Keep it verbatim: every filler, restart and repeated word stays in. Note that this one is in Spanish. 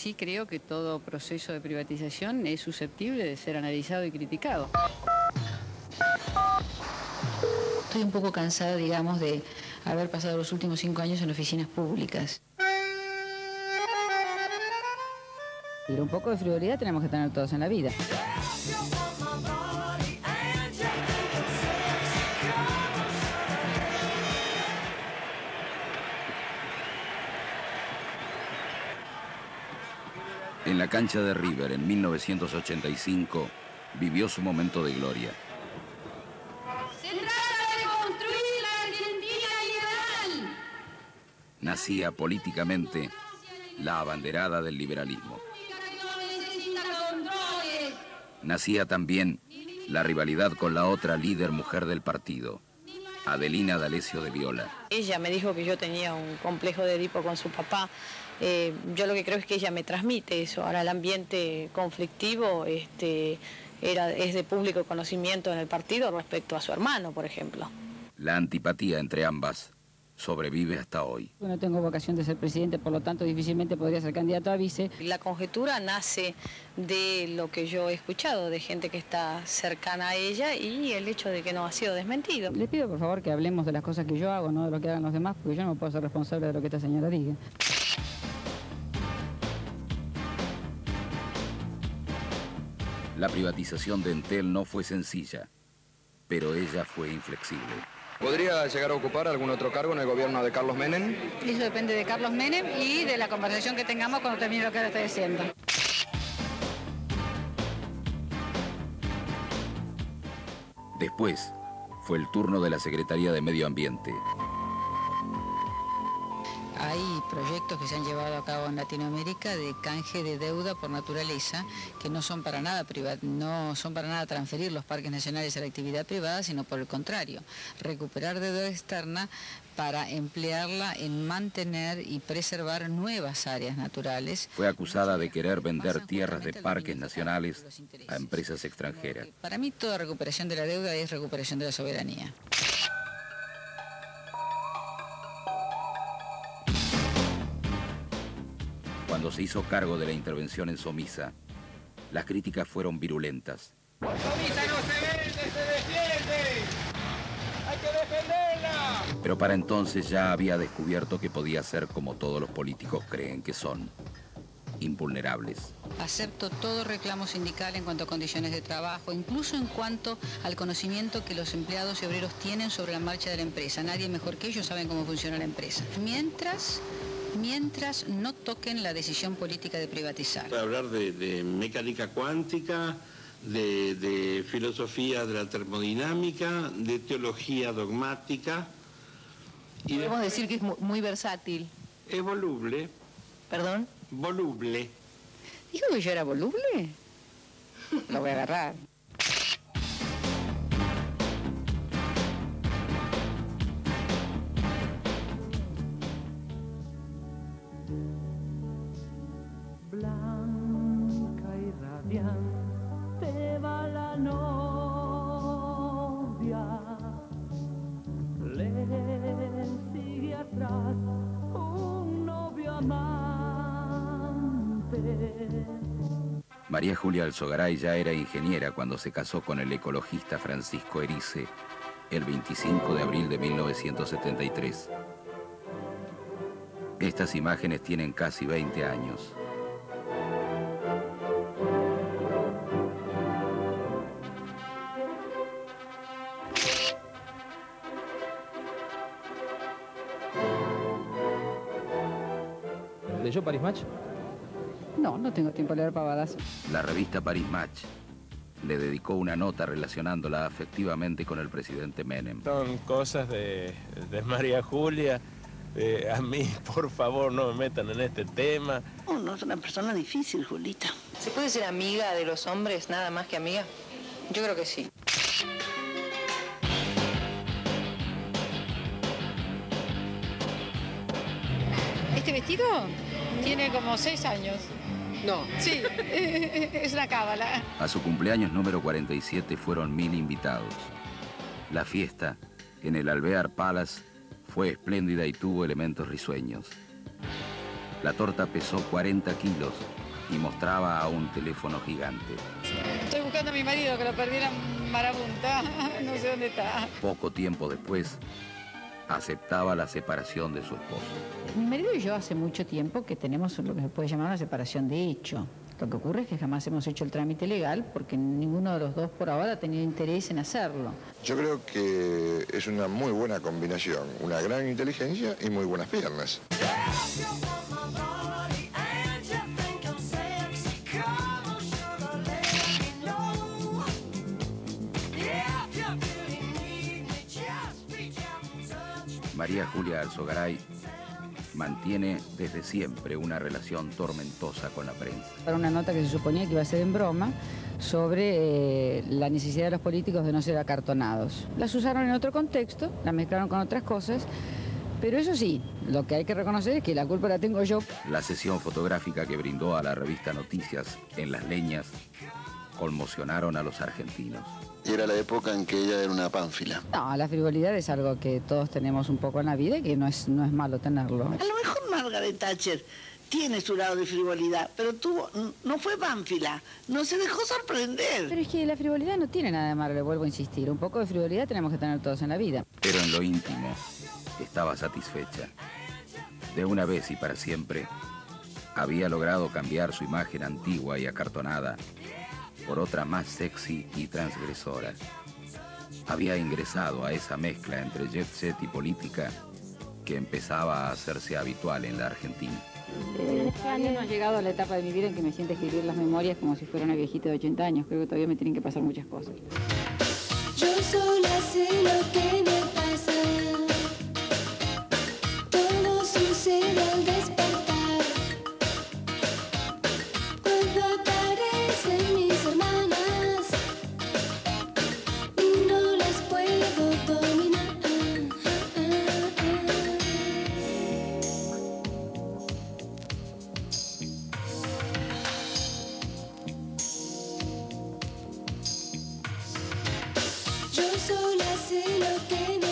sí creo que todo proceso de privatización es susceptible de ser analizado y criticado. Estoy un poco cansada, digamos, de haber pasado los últimos cinco años en oficinas públicas. Y un poco de frivolidad tenemos que tener todos en la vida. En la cancha de River, en mil novecientos ochenta y cinco, vivió su momento de gloria. Se trata de construir la Argentina liberal. Nacía políticamente la abanderada del liberalismo. Nacía también la rivalidad con la otra líder mujer del partido, Adelina D'Alessio de Viola. Ella me dijo que yo tenía un complejo de Edipo con su papá. Eh, yo lo que creo es que ella me transmite eso. Ahora el ambiente conflictivo este, era, es de público conocimiento en el partido respecto a su hermano, por ejemplo. La antipatía entre ambas sobrevive hasta hoy. No tengo vocación de ser presidente, por lo tanto difícilmente podría ser candidato a vice. La conjetura nace de lo que yo he escuchado, de gente que está cercana a ella y el hecho de que no ha sido desmentido. Le pido por favor que hablemos de las cosas que yo hago, no de lo que hagan los demás, porque yo no puedo ser responsable de lo que esta señora diga. La privatización de Entel no fue sencilla, pero ella fue inflexible. ¿Podría llegar a ocupar algún otro cargo en el gobierno de Carlos Menem? Eso depende de Carlos Menem y de la conversación que tengamos cuando termine lo que ahora estoy diciendo. Después, fue el turno de la Secretaría de Medio Ambiente. Hay proyectos que se han llevado a cabo en Latinoamérica de canje de deuda por naturaleza, que no son para nada privat, no son para nada transferir los parques nacionales a la actividad privada, sino por el contrario, recuperar deuda externa para emplearla en mantener y preservar nuevas áreas naturales. Fue acusada de querer vender tierras de parques nacionales a empresas extranjeras. Para mí toda recuperación de la deuda es recuperación de la soberanía. Cuando se hizo cargo de la intervención en Somisa, las críticas fueron virulentas. ¡Somisa no se vende, se defiende! ¡Hay que defenderla! Pero para entonces ya había descubierto que podía ser como todos los políticos creen que son, invulnerables. Acepto todo reclamo sindical en cuanto a condiciones de trabajo, incluso en cuanto al conocimiento que los empleados y obreros tienen sobre la marcha de la empresa. Nadie mejor que ellos saben cómo funciona la empresa. Mientras... mientras no toquen la decisión política de privatizar. Para hablar de, de mecánica cuántica, de, de filosofía de la termodinámica, de teología dogmática. Y podemos decir que es muy versátil. Es voluble. ¿Perdón? Voluble. ¿Dijo que yo era voluble? Lo voy a agarrar. Blanca y radiante va la novia, le sigue atrás un novio amante. María Julia Alzogaray ya era ingeniera cuando se casó con el ecologista Francisco Erice el veinticinco de abril de mil novecientos setenta y tres. Estas imágenes tienen casi veinte años. ¿Leyó Paris Match? No, no tengo tiempo de leer pavadas. La revista Paris Match le dedicó una nota relacionándola afectivamente con el presidente Menem. Son cosas de, de María Julia. Eh, a mí, por favor, no me metan en este tema. Oh, no es una persona difícil, Julita. ¿Se puede ser amiga de los hombres nada más que amiga? Yo creo que sí. Este vestido tiene como seis años. No. Sí, es una cábala. A su cumpleaños número cuarenta y siete fueron mil invitados. La fiesta, en el Alvear Palace, fue espléndida y tuvo elementos risueños. La torta pesó cuarenta kilos y mostraba a un teléfono gigante. Estoy buscando a mi marido, que lo perdí en la marabunta. No sé dónde está. Poco tiempo después, aceptaba la separación de su esposo. Mi marido y yo hace mucho tiempo que tenemos lo que se puede llamar una separación de hecho. Lo que ocurre es que jamás hemos hecho el trámite legal porque ninguno de los dos por ahora ha tenido interés en hacerlo. Yo creo que es una muy buena combinación, una gran inteligencia y muy buenas piernas. María Julia Alzogaray mantiene desde siempre una relación tormentosa con la prensa. Para una nota que se suponía que iba a ser en broma sobre eh, la necesidad de los políticos de no ser acartonados. Las usaron en otro contexto, las mezclaron con otras cosas, pero eso sí, lo que hay que reconocer es que la culpa la tengo yo. La sesión fotográfica que brindó a la revista Noticias en Las Leñas conmocionaron a los argentinos. Y era la época en que ella era una pánfila. No, la frivolidad es algo que todos tenemos un poco en la vida y que no es, no es malo tenerlo. A lo mejor Margaret Thatcher tiene su lado de frivolidad, pero tuvo, no fue pánfila, no se dejó sorprender. Pero es que la frivolidad no tiene nada de malo, le vuelvo a insistir. Un poco de frivolidad tenemos que tener todos en la vida. Pero en lo íntimo estaba satisfecha. De una vez y para siempre, había logrado cambiar su imagen antigua y acartonada por otra más sexy y transgresora. Había ingresado a esa mezcla entre jet set y política que empezaba a hacerse habitual en la Argentina. En este año no he llegado a la etapa de mi vida en que me siento a escribir las memorias como si fuera una viejita de ochenta años. Creo que todavía me tienen que pasar muchas cosas. Yo sola sé lo que me pasa. Todo sucede al despertar. Cuando aparecen mis hermanas y no las puedo dominar. Yo sola sé lo que me